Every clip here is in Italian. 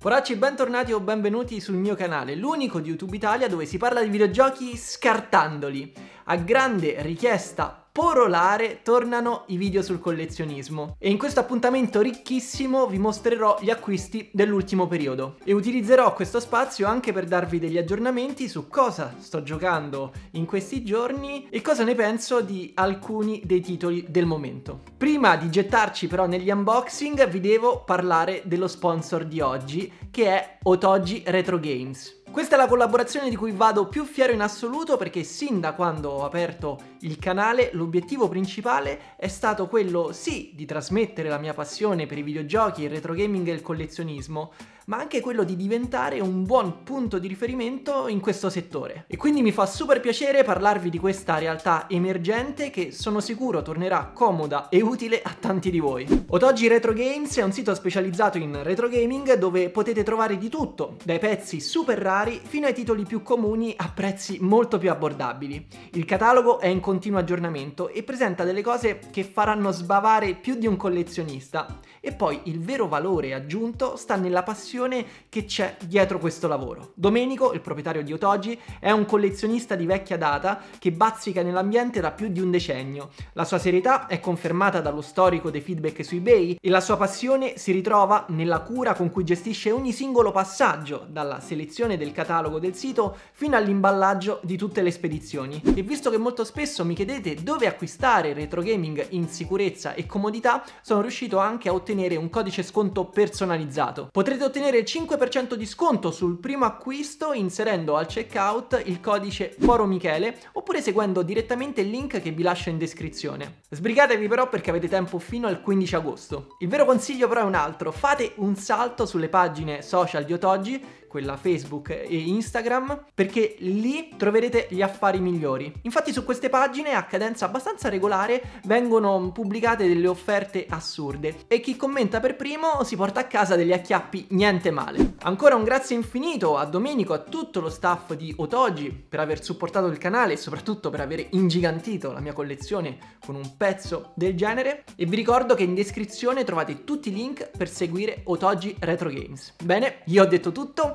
Poracci, bentornati o benvenuti sul mio canale, l'unico di YouTube Italia dove si parla di videogiochi scartandoli. A grande richiesta porolare tornano i video sul collezionismo e in questo appuntamento ricchissimo vi mostrerò gli acquisti dell'ultimo periodo e utilizzerò questo spazio anche per darvi degli aggiornamenti su cosa sto giocando in questi giorni e cosa ne penso di alcuni dei titoli del momento. Prima di gettarci però negli unboxing vi devo parlare dello sponsor di oggi, che è Otogi Retro Games. Questa è la collaborazione di cui vado più fiero in assoluto perché sin da quando ho aperto il canale l'obiettivo principale è stato quello sì di trasmettere la mia passione per i videogiochi, il retro gaming e il collezionismo, ma anche quello di diventare un buon punto di riferimento in questo settore. E quindi mi fa super piacere parlarvi di questa realtà emergente che sono sicuro tornerà comoda e utile a tanti di voi. Otogi Retro Games è un sito specializzato in retro gaming dove potete trovare di tutto, dai pezzi super rari fino ai titoli più comuni a prezzi molto più abbordabili. Il catalogo è in continuo aggiornamento e presenta delle cose che faranno sbavare più di un collezionista. E poi il vero valore aggiunto sta nella passione che c'è dietro questo lavoro. Domenico, il proprietario di Otogi, è un collezionista di vecchia data che bazzica nell'ambiente da più di un decennio. La sua serietà è confermata dallo storico dei feedback su eBay e la sua passione si ritrova nella cura con cui gestisce ogni singolo passaggio, dalla selezione del catalogo del sito fino all'imballaggio di tutte le spedizioni. E visto che molto spesso mi chiedete dove acquistare retro gaming in sicurezza e comodità, sono riuscito anche a ottenere un codice sconto personalizzato. Potrete ottenere il 5% di sconto sul primo acquisto inserendo al checkout il codice Foro Michele oppure seguendo direttamente il link che vi lascio in descrizione. Sbrigatevi però perché avete tempo fino al 15 agosto. Il vero consiglio però è un altro: fate un salto sulle pagine social di Otogi, quella Facebook e Instagram, perché lì troverete gli affari migliori. Infatti su queste pagine a cadenza abbastanza regolare vengono pubblicate delle offerte assurde e chi commenta per primo si porta a casa degli acchiappi niente male. Ancora un grazie infinito a Domenico, a tutto lo staff di Otogi per aver supportato il canale e soprattutto per aver ingigantito la mia collezione con un pezzo del genere, e vi ricordo che in descrizione trovate tutti i link per seguire Otogi Retro Games. Bene, io ho detto tutto.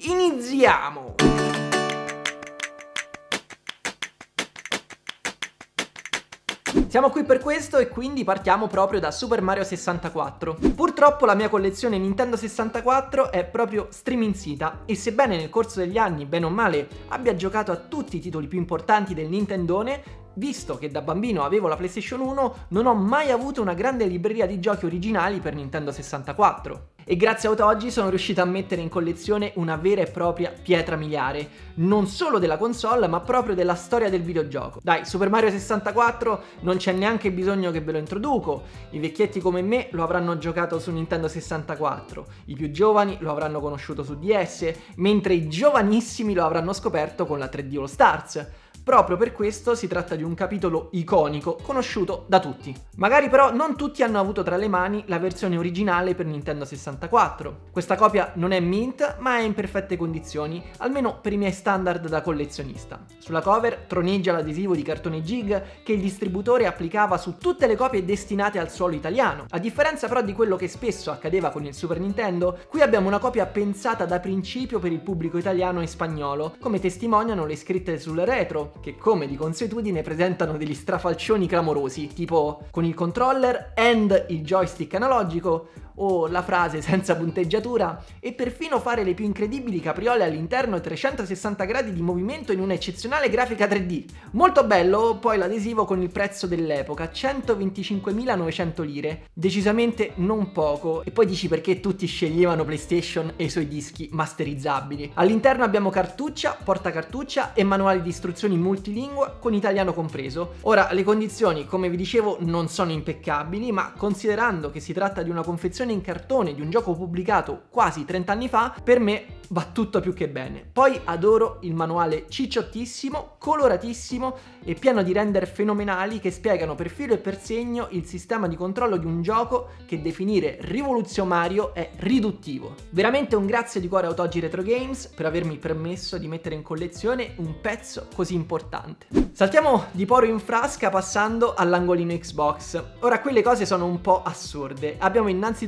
Iniziamo! Siamo qui per questo e quindi partiamo proprio da Super Mario 64. Purtroppo la mia collezione Nintendo 64 è proprio striminzita e sebbene nel corso degli anni, bene o male, abbia giocato a tutti i titoli più importanti del Nintendone, visto che da bambino avevo la PlayStation 1, non ho mai avuto una grande libreria di giochi originali per Nintendo 64. E grazie a Otogi sono riuscito a mettere in collezione una vera e propria pietra miliare, non solo della console ma proprio della storia del videogioco. Dai, Super Mario 64 non c'è neanche bisogno che ve lo introduco, i vecchietti come me lo avranno giocato su Nintendo 64, i più giovani lo avranno conosciuto su DS, mentre i giovanissimi lo avranno scoperto con la 3D All Stars. Proprio per questo si tratta di un capitolo iconico, conosciuto da tutti. Magari però non tutti hanno avuto tra le mani la versione originale per Nintendo 64. Questa copia non è mint, ma è in perfette condizioni, almeno per i miei standard da collezionista. Sulla cover troneggia l'adesivo di cartone Jig che il distributore applicava su tutte le copie destinate al suolo italiano. A differenza però di quello che spesso accadeva con il Super Nintendo, qui abbiamo una copia pensata da principio per il pubblico italiano e spagnolo, come testimoniano le scritte sul retro, che come di consuetudine presentano degli strafalcioni clamorosi, tipo con il controller and il joystick analogico, o la frase senza punteggiatura, e perfino fare le più incredibili capriole all'interno e 360 gradi di movimento in un'eccezionale grafica 3D. Molto bello poi l'adesivo con il prezzo dell'epoca, 125.900 lire, decisamente non poco, e poi dici perché tutti sceglievano PlayStation e i suoi dischi masterizzabili. All'interno abbiamo cartuccia, portacartuccia e manuali di istruzioni multilingua con italiano compreso. Ora, le condizioni, come vi dicevo, non sono impeccabili, ma considerando che si tratta di una confezione in cartone di un gioco pubblicato quasi 30 anni fa, per me va tutto più che bene. Poi adoro il manuale cicciottissimo, coloratissimo e pieno di render fenomenali che spiegano per filo e per segno il sistema di controllo di un gioco che definire rivoluzionario è riduttivo. Veramente un grazie di cuore a Otogi Retro Games per avermi permesso di mettere in collezione un pezzo così importante. Saltiamo di poro in frasca passando all'angolino Xbox. Ora qui le cose sono un po' assurde. Abbiamo innanzitutto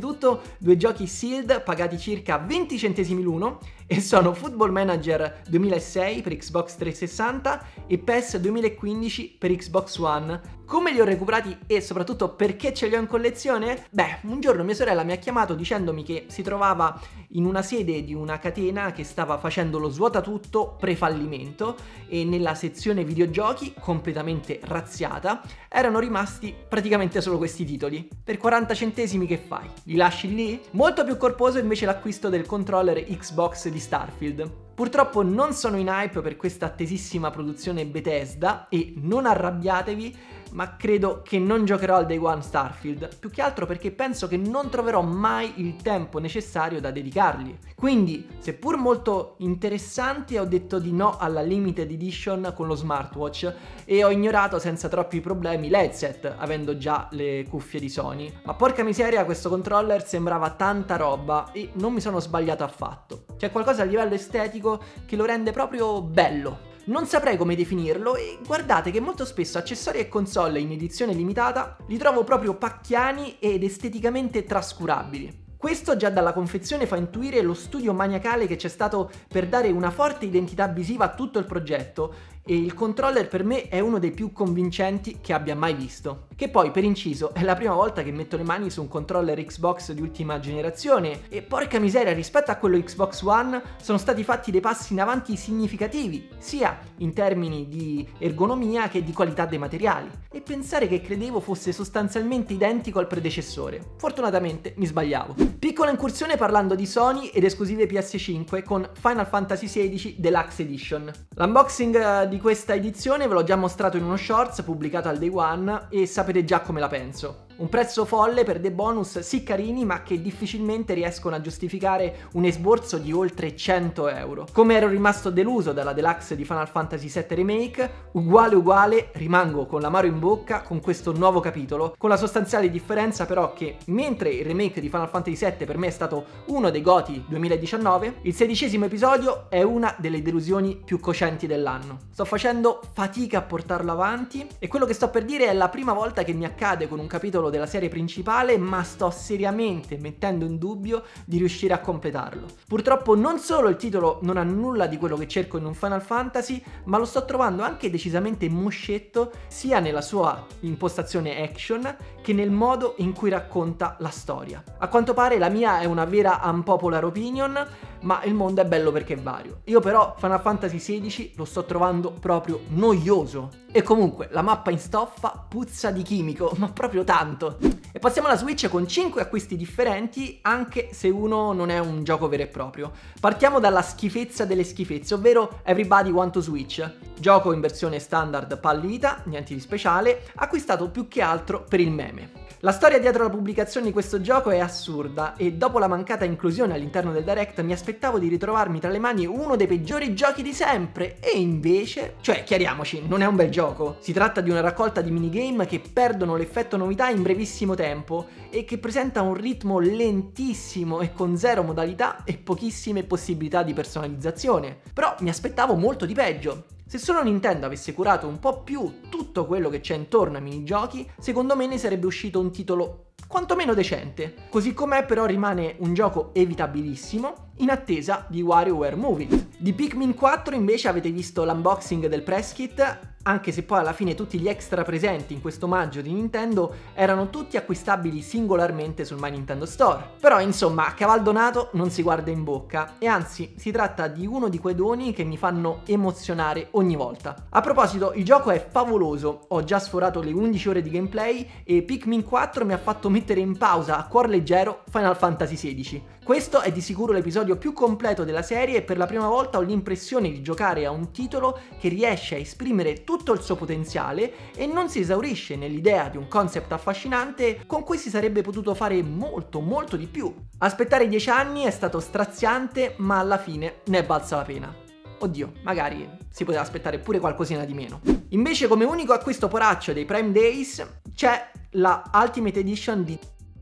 Innanzitutto due giochi sealed pagati circa 20 centesimi l'uno e sono Football Manager 2006 per Xbox 360 e PES 2015 per Xbox One. Come li ho recuperati e soprattutto perché ce li ho in collezione? Beh, un giorno mia sorella mi ha chiamato dicendomi che si trovava in una sede di una catena che stava facendo lo svuotatutto pre-fallimento e nella sezione videogiochi, completamente razziata, erano rimasti praticamente solo questi titoli. Per 40 centesimi che fai? Li lasci lì? Molto più corposo invece l'acquisto del controller Xbox di Starfield. Purtroppo non sono in hype per questa attesissima produzione Bethesda e non arrabbiatevi, ma credo che non giocherò al Day One Starfield, più che altro perché penso che non troverò mai il tempo necessario da dedicargli. Quindi, seppur molto interessante, ho detto di no alla Limited Edition con lo smartwatch e ho ignorato senza troppi problemi l'headset, avendo già le cuffie di Sony. Ma porca miseria, questo controller sembrava tanta roba e non mi sono sbagliato affatto. C'è qualcosa a livello estetico che lo rende proprio bello. Non saprei come definirlo e guardate che molto spesso accessori e console in edizione limitata li trovo proprio pacchiani ed esteticamente trascurabili. Questo già dalla confezione fa intuire lo studio maniacale che c'è stato per dare una forte identità visiva a tutto il progetto e il controller per me è uno dei più convincenti che abbia mai visto. Che poi, per inciso, è la prima volta che metto le mani su un controller Xbox di ultima generazione e porca miseria, rispetto a quello Xbox One sono stati fatti dei passi in avanti significativi, sia in termini di ergonomia che di qualità dei materiali. E pensare che credevo fosse sostanzialmente identico al predecessore. Fortunatamente mi sbagliavo. Piccola incursione parlando di Sony ed esclusive PS5 con Final Fantasy XVI Deluxe Edition. L'unboxing di questa edizione ve l'ho già mostrato in uno shorts pubblicato al Day One e sapete già come la penso. Un prezzo folle per dei bonus sì carini ma che difficilmente riescono a giustificare un esborso di oltre 100 euro. Come ero rimasto deluso dalla Deluxe di Final Fantasy VII Remake, uguale rimango con l'amaro in bocca con questo nuovo capitolo, con la sostanziale differenza però che mentre il remake di Final Fantasy VII per me è stato uno dei GOTY 2019, il 16° episodio è una delle delusioni più cocenti dell'anno. Sto facendo fatica a portarlo avanti e quello che sto per dire è la prima volta che mi accade con un capitolo della serie principale, ma sto seriamente mettendo in dubbio di riuscire a completarlo. Purtroppo non solo il titolo non ha nulla di quello che cerco in un Final Fantasy, ma lo sto trovando anche decisamente moscetto sia nella sua impostazione action che nel modo in cui racconta la storia. A quanto pare la mia è una vera unpopular opinion, ma il mondo è bello perché è vario. Io però Final Fantasy XVI lo sto trovando proprio noioso. E comunque la mappa in stoffa puzza di chimico, ma proprio tanto. E passiamo alla Switch con 5 acquisti differenti, anche se uno non è un gioco vero e proprio. Partiamo dalla schifezza delle schifezze, ovvero Everybody Want to Switch. Gioco in versione standard pallida, niente di speciale, acquistato più che altro per il meme. La storia dietro la pubblicazione di questo gioco è assurda e dopo la mancata inclusione all'interno del Direct mi aspettavo di ritrovarmi tra le mani uno dei peggiori giochi di sempre e invece, cioè chiariamoci, non è un bel gioco. Si tratta di una raccolta di minigame che perdono l'effetto novità in brevissimo tempo e che presenta un ritmo lentissimo e con zero modalità e pochissime possibilità di personalizzazione. Però mi aspettavo molto di peggio. Se solo Nintendo avesse curato un po' più tutto quello che c'è intorno ai minigiochi, secondo me ne sarebbe uscito un titolo quantomeno decente. Così com'è però rimane un gioco evitabilissimo in attesa di WarioWare Movie. Di Pikmin 4 invece avete visto l'unboxing del press kit, anche se poi alla fine tutti gli extra presenti in questo omaggio di Nintendo erano tutti acquistabili singolarmente sul My Nintendo Store. Però insomma, a caval donato non si guarda in bocca e anzi si tratta di uno di quei doni che mi fanno emozionare ogni volta. A proposito, il gioco è favoloso, ho già sforato le 11 ore di gameplay e Pikmin 4 mi ha fatto mettere in pausa a cuor leggero Final Fantasy XVI. Questo è di sicuro l'episodio più completo della serie e per la prima volta ho l'impressione di giocare a un titolo che riesce a esprimere tutto il suo potenziale e non si esaurisce nell'idea di un concept affascinante con cui si sarebbe potuto fare molto di più. Aspettare 10 anni è stato straziante, ma alla fine ne è valsa la pena. Oddio, magari si poteva aspettare pure qualcosina di meno. Invece come unico acquisto poraccio dei Prime Days c'è la Ultimate Edition di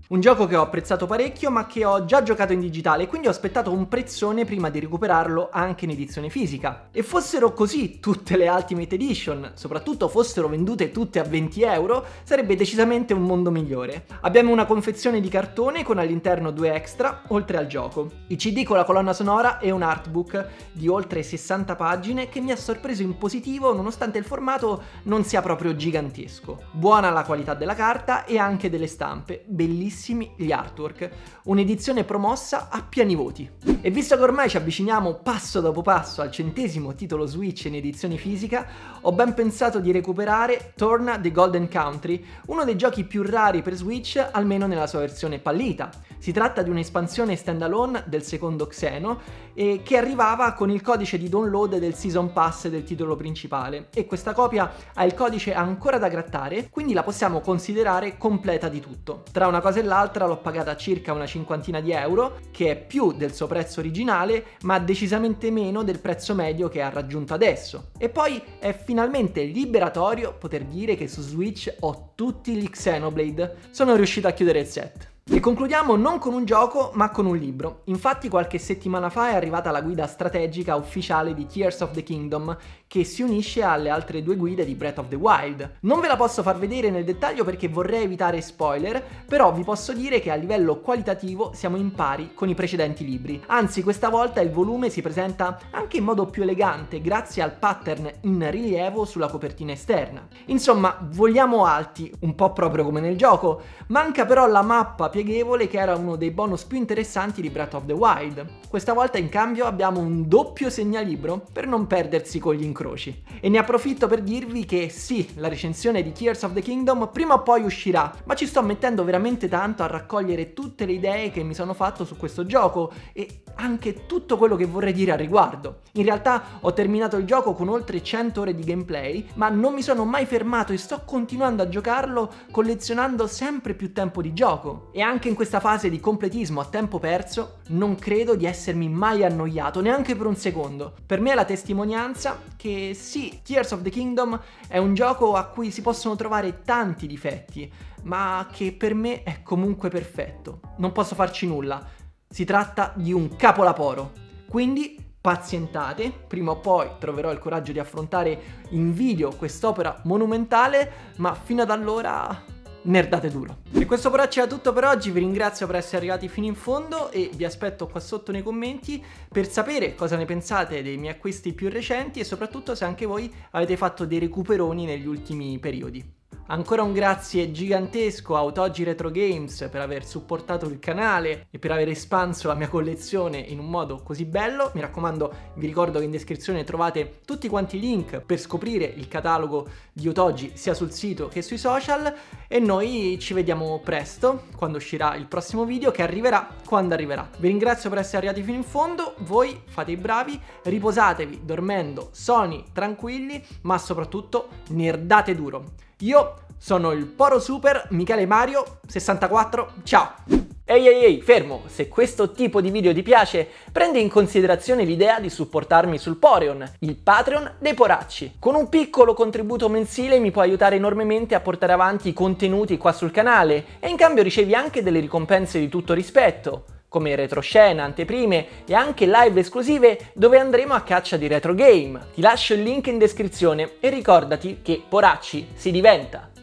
Un gioco che ho apprezzato parecchio ma che ho già giocato in digitale, quindi ho aspettato un prezzone prima di recuperarlo anche in edizione fisica. E fossero così tutte le Ultimate Edition, soprattutto fossero vendute tutte a 20 euro, sarebbe decisamente un mondo migliore. Abbiamo una confezione di cartone con all'interno 2 extra, oltre al gioco. I CD con la colonna sonora e un artbook di oltre 60 pagine che mi ha sorpreso in positivo nonostante il formato non sia proprio gigantesco. Buona la qualità della carta e anche delle stampe, bellissimi gli artwork, un'edizione promossa a pieni voti. E visto che ormai ci avviciniamo passo dopo passo al 100° titolo Switch in edizione fisica, ho ben pensato di recuperare Torna the Golden Country, uno dei giochi più rari per Switch, almeno nella sua versione pallita. Si tratta di un'espansione standalone del secondo Xeno che arrivava con il codice di download del Season Pass del titolo principale, e questa copia ha il codice ancora da grattare, quindi la possiamo considerare completa di tutto. Tra una cosa e l'altra l'ho pagata circa una cinquantina di euro, che è più del suo prezzo originale ma decisamente meno del prezzo medio che ha raggiunto adesso. E poi è finalmente liberatorio poter dire che su Switch ho tutti gli Xenoblade. Sono riuscito a chiudere il set. E concludiamo non con un gioco ma con un libro. Infatti qualche settimana fa è arrivata la guida strategica ufficiale di Tears of the Kingdom, che si unisce alle altre 2 guide di Breath of the Wild. Non ve la posso far vedere nel dettaglio perché vorrei evitare spoiler, però vi posso dire che a livello qualitativo siamo in pari con i precedenti libri. Anzi, questa volta il volume si presenta anche in modo più elegante grazie al pattern in rilievo sulla copertina esterna. Insomma, vogliamo alti, un po' proprio come nel gioco. Manca però la mappa pieghevole, che era uno dei bonus più interessanti di Breath of the Wild. Questa volta in cambio abbiamo un doppio segnalibro per non perdersi con gli incroci. E ne approfitto per dirvi che sì, la recensione di Tears of the Kingdom prima o poi uscirà, ma ci sto mettendo veramente tanto a raccogliere tutte le idee che mi sono fatto su questo gioco e anche tutto quello che vorrei dire al riguardo. In realtà ho terminato il gioco con oltre 100 ore di gameplay, ma non mi sono mai fermato e sto continuando a giocarlo collezionando sempre più tempo di gioco. E anche in questa fase di completismo a tempo perso non credo di essermi mai annoiato, neanche per un secondo. Per me è la testimonianza che sì, Tears of the Kingdom è un gioco a cui si possono trovare tanti difetti, ma che per me è comunque perfetto. Non posso farci nulla. Si tratta di un capolavoro. Quindi pazientate, prima o poi troverò il coraggio di affrontare in video quest'opera monumentale, ma fino ad allora nerdate duro. E questo però era tutto per oggi, vi ringrazio per essere arrivati fino in fondo e vi aspetto qua sotto nei commenti per sapere cosa ne pensate dei miei acquisti più recenti e soprattutto se anche voi avete fatto dei recuperoni negli ultimi periodi. Ancora un grazie gigantesco a Autogi Retro Games per aver supportato il canale e per aver espanso la mia collezione in un modo così bello. Mi raccomando, vi ricordo che in descrizione trovate tutti quanti i link per scoprire il catalogo di Autogi sia sul sito che sui social, e noi ci vediamo presto quando uscirà il prossimo video, che arriverà quando arriverà. Vi ringrazio per essere arrivati fino in fondo, voi fate i bravi, riposatevi dormendo sonni, tranquilli, ma soprattutto nerdate duro. Io sono il Poro Super Michele Mario 64, ciao! Ehi, fermo! Se questo tipo di video ti piace, prendi in considerazione l'idea di supportarmi sul Poreon, il Patreon dei poracci. Con un piccolo contributo mensile mi puoi aiutare enormemente a portare avanti i contenuti qua sul canale e in cambio ricevi anche delle ricompense di tutto rispetto, come retroscena, anteprime e anche live esclusive dove andremo a caccia di retro game. Ti lascio il link in descrizione e ricordati che poracci si diventa.